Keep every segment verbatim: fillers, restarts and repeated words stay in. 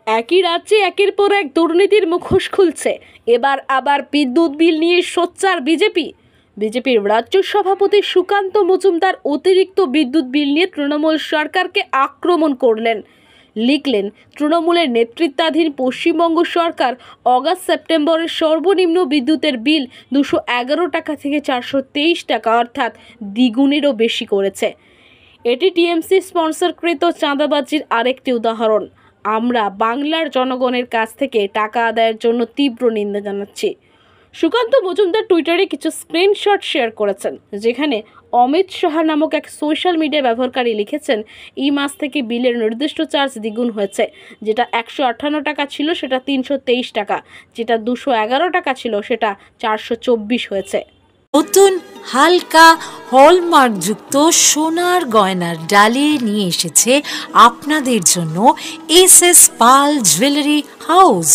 একই রাজ্যে একের পর এক দুর্নীতির মুখোশ খুলছে। এবার আবার বিদ্যুৎ বিল নিয়ে সোচ্চার বিজেপি। বিজেপির রাজ্য সভাপতি সুকান্ত মজুমদার অতিরিক্ত বিদ্যুৎ বিল নিয়ে তৃণমূল সরকারকে আক্রমণ করলেন। লিখলেন, তৃণমূলের নেতৃত্বাধীন পশ্চিমবঙ্গ সরকার অগাস্ট সেপ্টেম্বরের সর্বনিম্ন বিদ্যুতের বিল দুশো এগারো টাকা থেকে চারশো তেইশ টাকা অর্থাৎ দ্বিগুণেরও বেশি করেছে। এটি টিএমসি স্পন্সরকৃত চাঁদাবাজির আরেকটি উদাহরণ। আমরা বাংলার জনগণের কাছ থেকে টাকা আদায়ের জন্য তীব্র নিন্দা জানাচ্ছি। সুকান্ত মজুমদার টুইটারে কিছু স্ক্রিনশট শেয়ার করেছেন, যেখানে অমিত সাহা নামক এক সোশ্যাল মিডিয়া ব্যবহারকারী লিখেছেন, এই মাস থেকে বিলের নির্দিষ্ট চার্জ দ্বিগুণ হয়েছে। যেটা একশো আটান্ন টাকা ছিল সেটা তিনশো তেইশ টাকা, যেটা দুশো এগারো টাকা ছিল সেটা চারশো চব্বিশ হয়েছে। নতুন হালকা হলমার্কযুক্ত সোনার গয়নার ডালি নিয়ে এসেছে আপনাদের জন্য S S Pal jewellery house.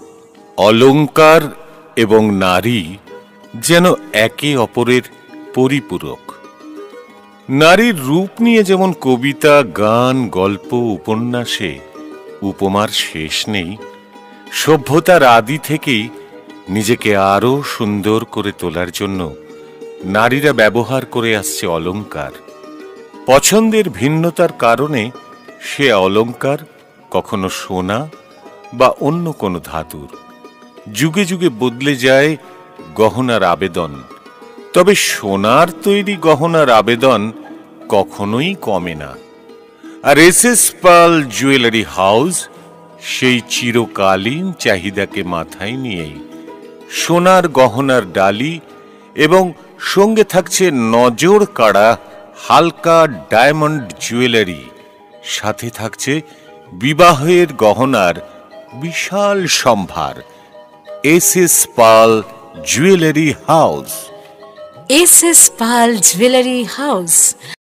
অলংকার এবং নারী যেন একে অপরের পরিপূরক। নারীর রূপ নিয়ে যেমন কবিতা, গান, গল্প, উপন্যাসে উপমার শেষ নেই, সভ্যতার আদি থেকেই নিজেকে আরো সুন্দর করে তোলার জন্য নারীরা ব্যবহার করে আসছে অলংকার। পছন্দের ভিন্নতার কারণে সে অলংকার কখনো সোনা বা অন্য কোনো ধাতুর। যুগে যুগে বদলে যায় গহনার আবেদন, তবে সোনার তৈরি গহনার আবেদন কখনোই কমে না। আর S S Pal jewellery house সেই চিরকালীন চাহিদাকে মাথায় নিয়েই সোনার গহনার ডালি এবং সঙ্গে থাকছে নজর কাড়া হালকা ডায়মন্ড জুয়েলারি, সাথে থাকছে বিবাহের গহনার বিশাল সম্ভার। S S Pal jewellery house. S S Pal jewellery house.